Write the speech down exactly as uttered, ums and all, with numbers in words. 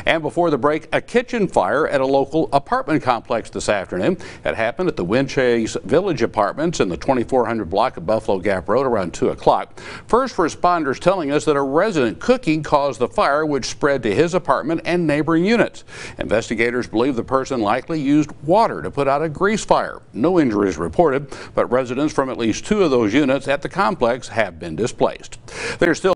And before the break, a kitchen fire at a local apartment complex this afternoon. It happened at the Windchase Village Apartments in the twenty-four hundred block of Buffalo Gap Road around two o'clock. First responders telling us that a resident cooking caused the fire, which spread to his apartment and neighboring units. Investigators believe the person likely used water to put out a grease fire. No injuries reported, but residents from at least two of those units at the complex have been displaced. There's still